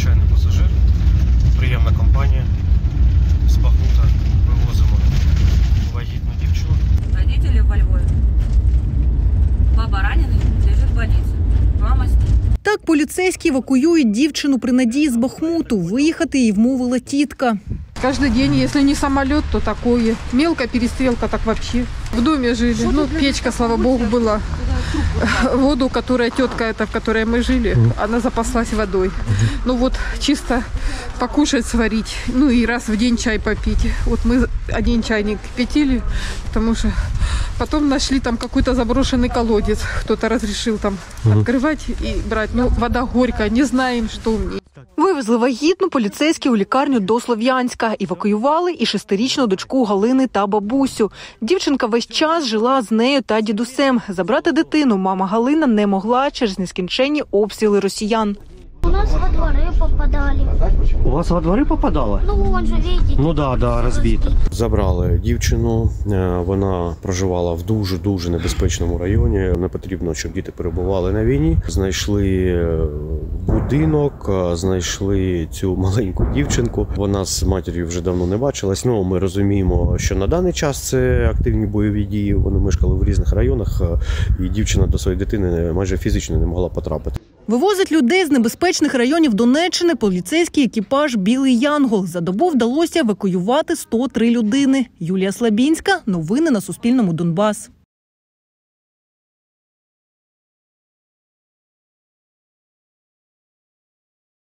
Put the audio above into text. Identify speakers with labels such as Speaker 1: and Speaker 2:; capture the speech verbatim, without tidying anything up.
Speaker 1: звичайний пасажир, приємна компанія. З Бахмута вивозимо вагітну дівчину.
Speaker 2: Родители во Львове. Папа раненый, лежит в больнице. Мама с ним.
Speaker 3: Так поліцейські евакуюють дівчину при Надії з Бахмуту. Виїхати їй вмовила тітка.
Speaker 4: Каждый день, если не самолет, то такое. Мелкая перестрелка, так вообще. В доме жили. Ну, печка, слава богу, была. Воду, которая тетка, это, в которой мы жили, она запаслась водой. Ну вот, чисто покушать, сварить. Ну и раз в день чай попить. Вот мы один чайник кипятили, потому что потом нашли там какой-то заброшенный колодец. Кто-то разрешил там открывать и брать. Ну, вода горькая, не знаем, что в ней.
Speaker 3: Вивезли вагітну поліцейські у лікарню до Слов'янська. Евакуювали і шестирічну дочку Галини та бабусю. Дівчинка весь час жила з нею та дідусем. Забрати дитину мама Галина не могла через нескінченні обстріли росіян.
Speaker 5: У нас во дворы попадали.
Speaker 6: У вас во дворы попадало?
Speaker 5: Ну, вон же, видите.
Speaker 6: Ну да, да, розбито.
Speaker 1: Забрали дівчину, вона проживала в дуже-дуже небезпечному районі. Не потрібно, щоб діти перебували на війні. Знайшли будинок, знайшли цю маленьку дівчинку. Вона з матір'ю вже давно не бачилась. Ну, ми розуміємо, що на даний час це активні бойові дії. Вони мешкали в різних районах, і дівчина до своєї дитини майже фізично не могла потрапити.
Speaker 3: Вивозить людей з небезпечних районів Донеччини поліцейський екіпаж «Білий Янгол». За добу вдалося евакуювати сто три людини. Юлія Слабінська. Новини на Суспільному. Донбас.